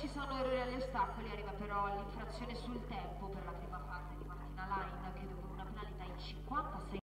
ci sono errori agli ostacoli, arriva però l'infrazione sul tempo per la prima parte di Martina Line che dopo una penalità in 56